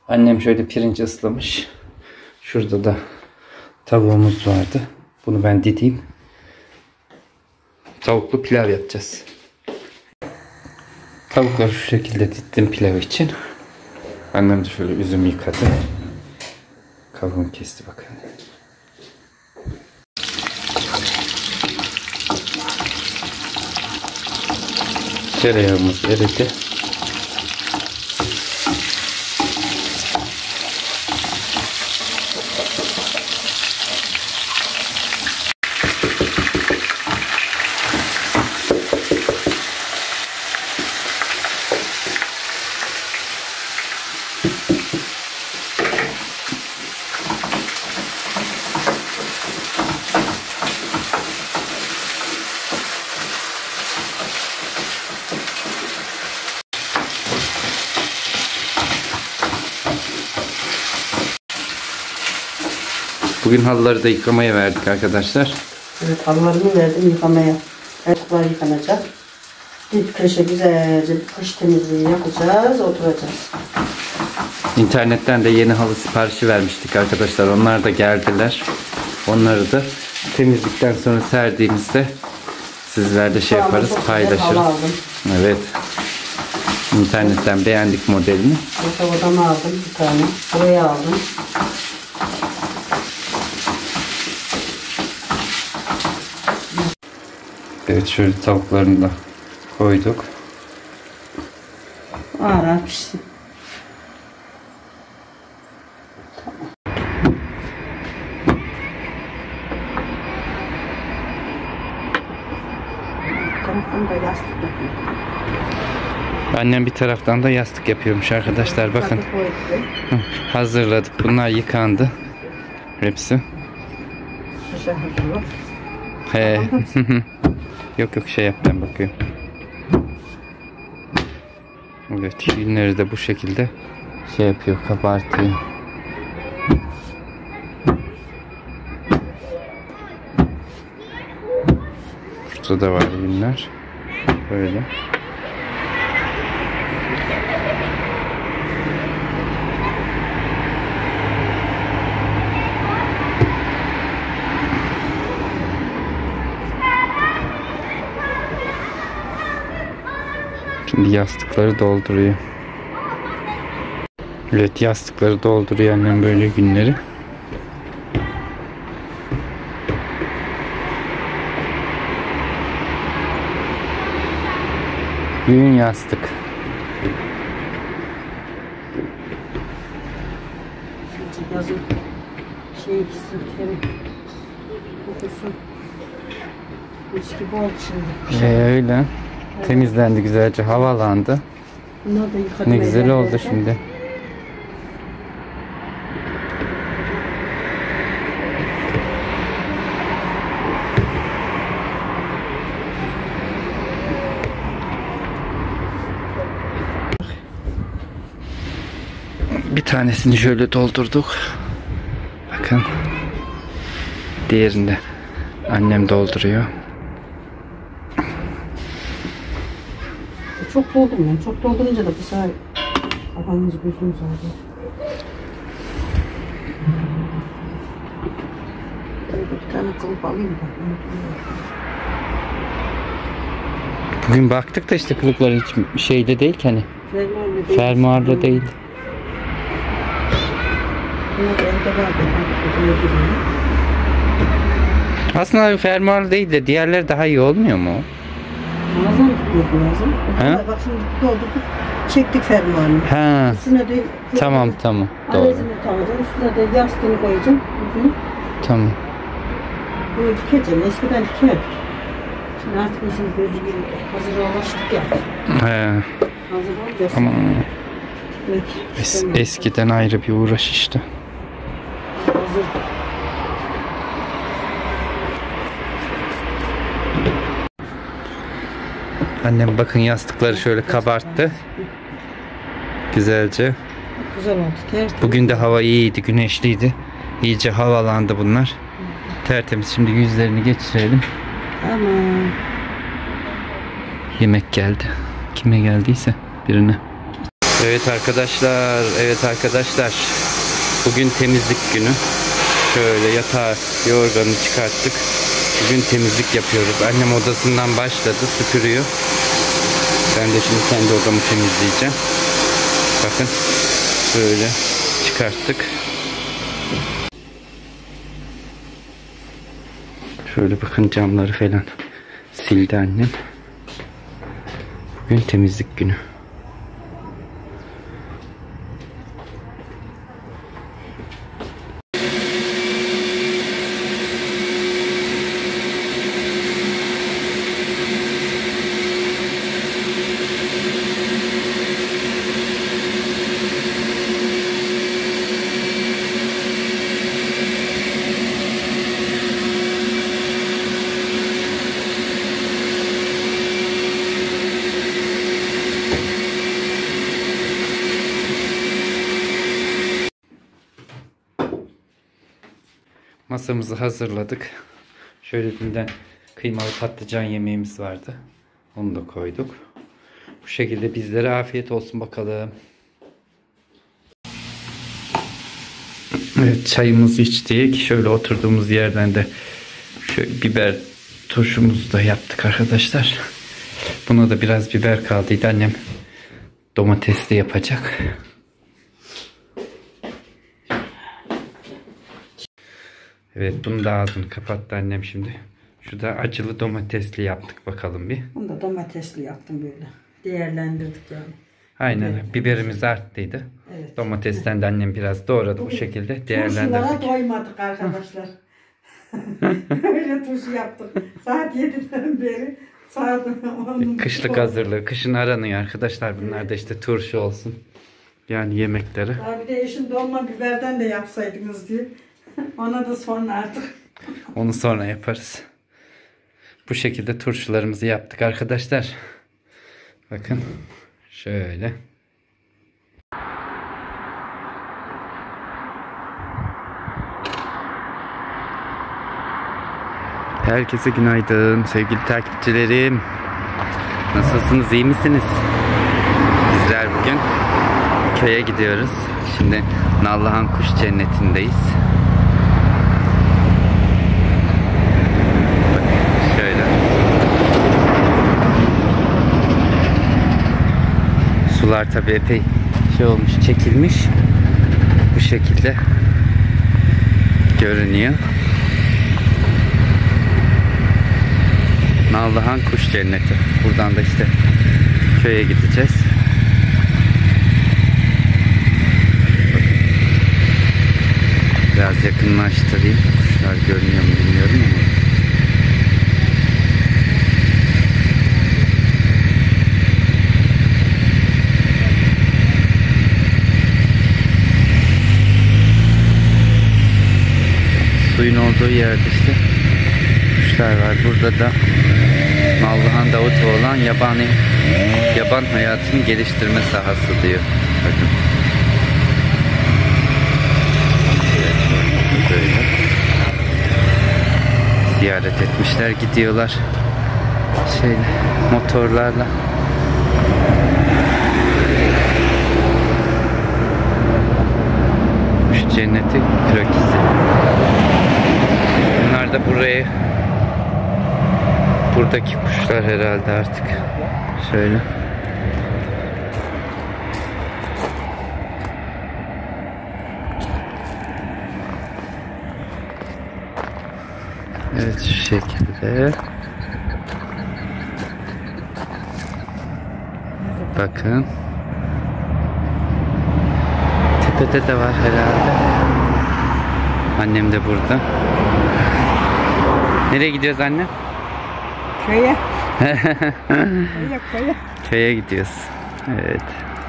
Annem şöyle pirinç ıslamış. Şurada da tavuğumuz vardı. Bunu ben dideyim. Tavuklu pilav yapacağız. Tavukları şu şekilde diddim pilav için. Annem de şöyle üzüm yıkadı. Kabuğunu kesti bakın. Tereyağımız eridi. Bugün halıları da yıkamaya verdik arkadaşlar. Evet, halılarımı verdim yıkamaya. Tavuklar yıkanacak. Dip köşe güzelce kış temizliği yapacağız, oturacağız. İnternetten de yeni halı siparişi vermiştik arkadaşlar. Onlar da geldiler. Onları da temizlikten sonra serdiğimizde sizlerle şey yaparız, paylaşırız. Evet. İnternetten beğendik modelini. Yatak odamı aldım bir tane. Buraya aldım. Evet, şöyle tavuklarını da koyduk. Ağır pişsin. Annem bir taraftan da yastık yapıyormuş arkadaşlar. Bakın. Hazırladık. Bunlar yıkandı. Hepsi. He. Yok yok, şey yap, ben bakıyorum. Evet, yünleri de bu şekilde şey yapıyor, kabartıyor. Burada da var yünler. Böyle. Şimdi yastıkları dolduruyor. Evet, yastıkları dolduruyor annem böyle günleri. Yün yastık. Yazın şey gitsin, kokusu. Mis gibi oldu şimdi. Öyle. Temizlendi güzelce, havalandı. Ne güzel oldu şimdi. Bir tanesini şöyle doldurduk. Bakın. Diğerini de annem dolduruyor. Çok doldum ya. Çok doldurunca da bu sefer kafamız gözümüz ağrıyor. Bir tane kılıp alayım da. Bugün baktık da işte kılıklar hiç şeyde değil ki hani. Fermuarlı değil. Aslında fermuarlı değil de diğerleri daha iyi olmuyor mu? Ramazan tutmak lazım. Bak şimdi doldurduk, çektik fermuarını. Ha. Üstüne de tamam. Doğru. Alezini takacaksın, üstüne de yastığını koyacaksın. Tamam. Böyle dikeceğim, eskiden dikerdik. Şimdi artık bizim gözü gibi hazırlaştık ya. He. Hazır olacağız. Ama eskiden ayrı bir uğraş işte. Hazır. Annem bakın yastıkları şöyle kabarttı. Güzelce. Güzel oldu. Tertemiz. Bugün de hava iyiydi, güneşliydi. İyice havalandı bunlar. Tertemiz. Şimdi yüzlerini geçirelim. Aman. Yemek geldi. Kime geldiyse birine. Evet arkadaşlar, evet arkadaşlar. Bugün temizlik günü. Şöyle yatağı, yorganı çıkarttık. Bugün temizlik yapıyoruz. Annem odasından başladı, süpürüyor. Ben de şimdi kendi odamı temizleyeceğim. Bakın, böyle çıkarttık. Şöyle bakın, camları falan sildi annem. Bugün temizlik günü. Masamızı hazırladık. Şöyle dünden kıymalı patlıcan yemeğimiz vardı. Onu da koyduk. Bu şekilde bizlere afiyet olsun bakalım. Evet, çayımızı içtik. Şöyle oturduğumuz yerden de şöyle biber turşumuzu da yaptık arkadaşlar. Buna da biraz biber kaldıydı. Annem domatesli yapacak. Evet, bunu da ağzını kapattı annem şimdi. Şu da acılı domatesli yaptık bakalım bir. Bunu da domatesli yaptım böyle. Değerlendirdik yani. Aynen, evet. Biberimiz arttıydı. Evet. Domatesten de annem biraz doğradı bu şekilde değerlendirdik. Turşulara doymadık arkadaşlar. Öyle turşu yaptık. Saat 7'den beri. Kışlık hazırlığı. Kışın aranıyor arkadaşlar. Bunlar da işte turşu olsun. Yani yemekleri. Bir de eşim dolma biberden de yapsaydınız diye. Ona da sonra artık. Onu sonra yaparız. Bu şekilde turşularımızı yaptık arkadaşlar. Bakın. Şöyle. Herkese günaydın sevgili takipçilerim. Nasılsınız, iyi misiniz? Bizler bugün köye gidiyoruz. Şimdi Nallıhan Kuş Cenneti'ndeyiz. Bak şöyle. Sular tabii epey şey olmuş, çekilmiş. Bu şekilde görünüyor. Nallıhan Kuş Cenneti. Buradan da işte köye gideceğiz. Biraz yakınlaştırayım. Kuşlar görünüyor mu bilmiyorum ama. Suyun olduğu yerde işte kuşlar var. Burada da Nallıhan Davutoğlan yaban hayatını geliştirme sahası diyor. Bakın. Böyle ziyaret etmişler, gidiyorlar motorlarla. Kuş Cenneti krokisi. Bunlar da buradaki kuşlar herhalde artık. Şöyle. Evet, şu şekilde. Bakın. Tepede de var herhalde. Annem de burada. Nereye gidiyoruz anne? Köye. Köye. Köye gidiyoruz. Evet.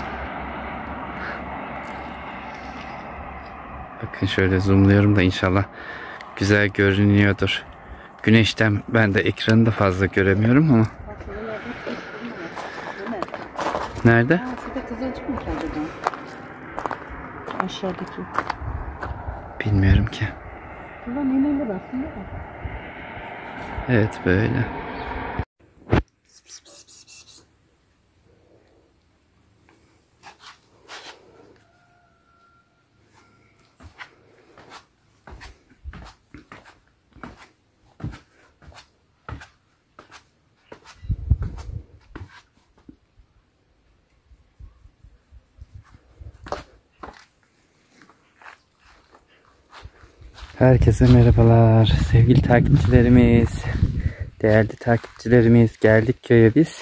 Bakın şöyle zoomluyorum da inşallah güzel görünüyordur. Güneşten ben de ekranı da fazla göremiyorum ama. Nerede? Şurada kızılcık mı acaba? Aşağıdaki. Bilmiyorum ki. Buradan iğneyle aslında da. Evet böyle. Herkese merhabalar sevgili takipçilerimiz, değerli takipçilerimiz, geldik köye biz.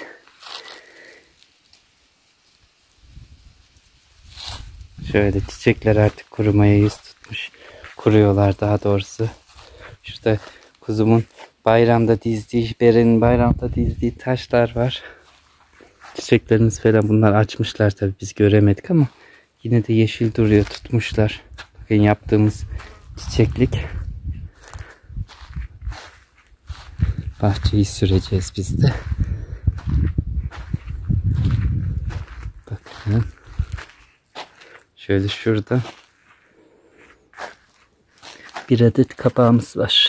Şöyle çiçekler artık kurumaya yüz tutmuş, kuruyorlar daha doğrusu. Şurada kuzumun bayramda dizdiği, Beren'in bayramda dizdiği taşlar var. Çiçeklerimiz falan bunlar açmışlar tabi, biz göremedik ama yine de yeşil duruyor, tutmuşlar. Bakın yaptığımız çiçeklik. Bahçeyi süreceğiz biz de. Bakın. Şöyle şurada bir adet kabağımız var.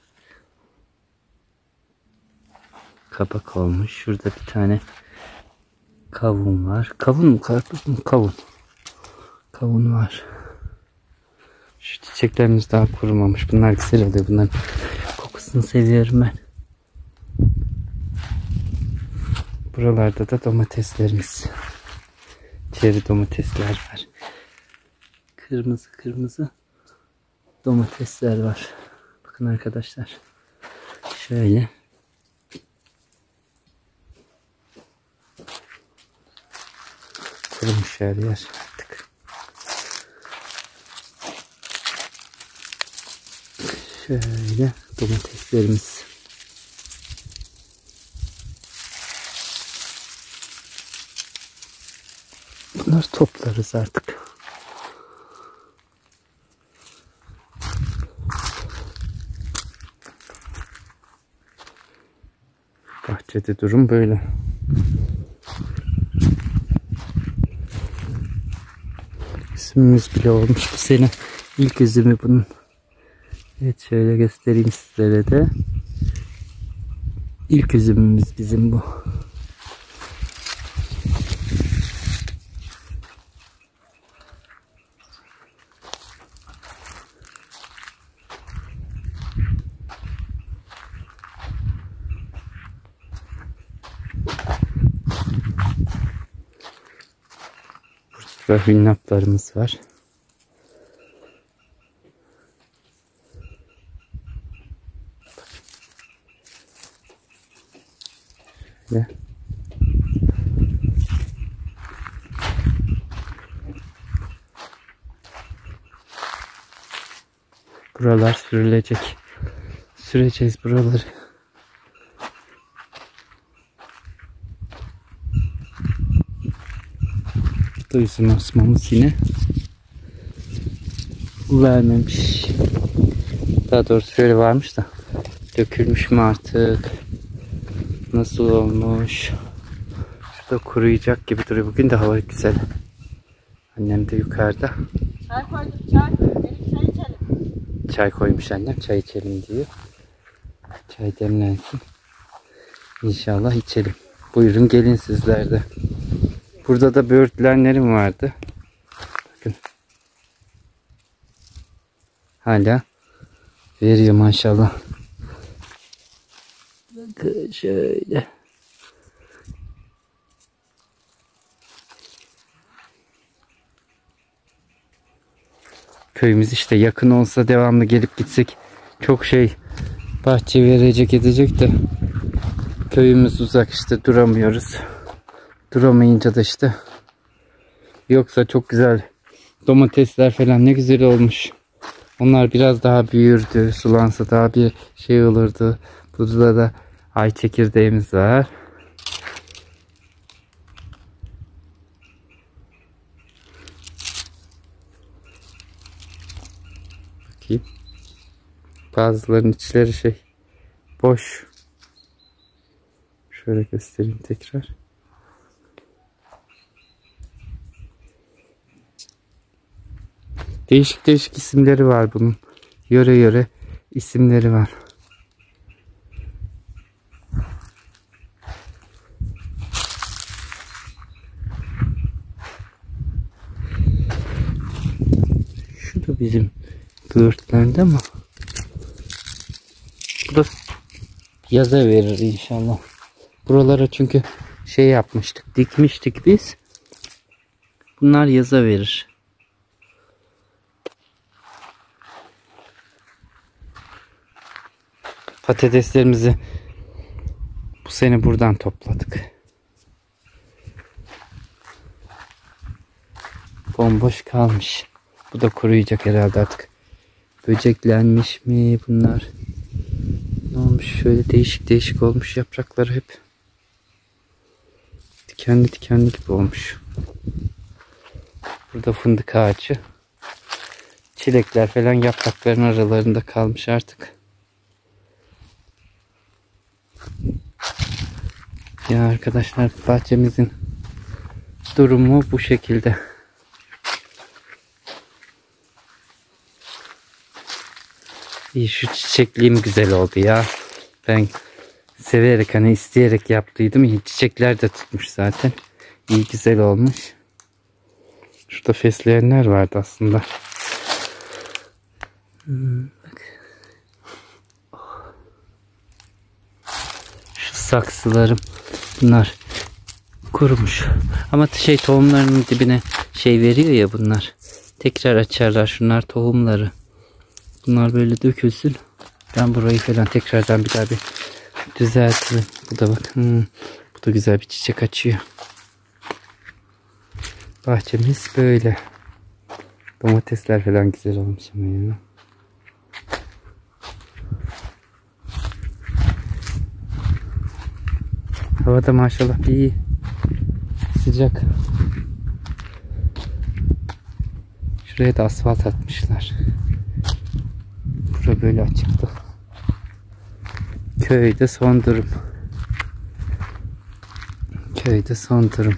Kabak olmuş. Şurada bir tane kavun var. Kavun mu? Karpuz mu? Kavun. Kavun var. Şu çiçeklerimiz daha kurumamış. Bunlar güzel oluyor. Bunların kokusunu seviyorum ben. Buralarda da domateslerimiz. Çeri domatesler var. Kırmızı kırmızı domatesler var. Bakın arkadaşlar. Şöyle. Kurumuş her yer artık. Şöyle domateslerimiz. Bunları toplarız artık. Bahçede durum böyle. Üzümümüz bile olmuş bu sene. İlk üzümü bunun. Evet, şöyle göstereyim sizlere de. İlk üzümümüz bizim bu. Burada hünnaplarımız var. Şöyle. Buralar sürülecek. Süreceğiz buraları. Burada üzüm asmamız yine vermemiş. Daha doğrusu şöyle varmış da dökülmüş mü artık? Nasıl olmuş? Şurada kuruyacak gibi duruyor. Bugün de hava güzel. Annem de yukarıda. Çay koyduk, çay. Benim çay içelim. Çay koymuş annem. Çay içelim diyor. Çay demlensin. İnşallah içelim. Buyurun gelin sizler de. Burada da böğürtlenlerim vardı. Bakın. Hala veriyor maşallah. Bakın şöyle. Köyümüz işte yakın olsa devamlı gelip gitsek çok şey bahçe verecek edecek de köyümüz uzak, işte duramıyoruz. Duramayınca da işte, yoksa çok güzel domatesler falan ne güzel olmuş. Onlar biraz daha büyürdü, sulansa daha bir şey olurdu. Burada da ay çekirdeğimiz var. Bakayım. Bazılarının içleri şey boş. Şöyle göstereyim tekrar. Değişik değişik isimleri var bunun. Yöre yöre isimleri var. Şu da bizim böğürtlendi ama bu da yaza verir inşallah. Buralara çünkü şey yapmıştık, dikmiştik biz. Bunlar yaza verir. Patateslerimizi bu sene buradan topladık. Bomboş kalmış. Bu da kuruyacak herhalde artık. Böceklenmiş mi bunlar? Ne olmuş? Şöyle değişik değişik olmuş yaprakları hep. Dikenli dikenli gibi olmuş. Burada fındık ağacı. Çilekler falan yaprakların aralarında kalmış artık. Ya arkadaşlar, bahçemizin durumu bu şekilde. İyi, şu çiçekliğim güzel oldu ya. Ben severek, hani isteyerek yaptıydım. İyi, çiçekler de tutmuş zaten. İyi, güzel olmuş. Şurada fesleğenler vardı aslında. Bak. Şu saksılarım, bunlar kurumuş. Ama tohumlarının dibine veriyor ya bunlar. Tekrar açarlar. Şunlar tohumları. Bunlar böyle dökülsün. Ben burayı falan tekrardan bir daha bir düzeltirim. Bu da bak. Bu da güzel bir çiçek açıyor. Bahçemiz böyle. Domatesler falan güzel olmuş ama ya. Hava da maşallah iyi. Sıcak. Şuraya da asfalt atmışlar. Bura böyle açıktı. Köyde son durum. Köyde son durum.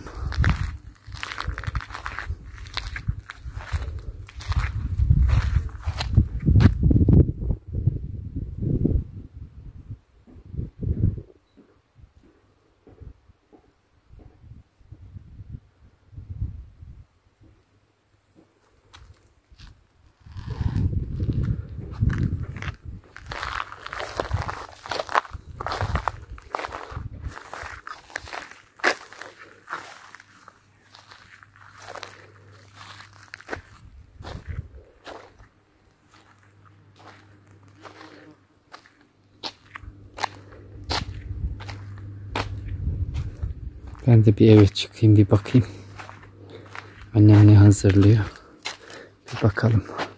Ben de bir eve çıkayım, bir bakayım. Annem ne hazırlıyor? Bir bakalım.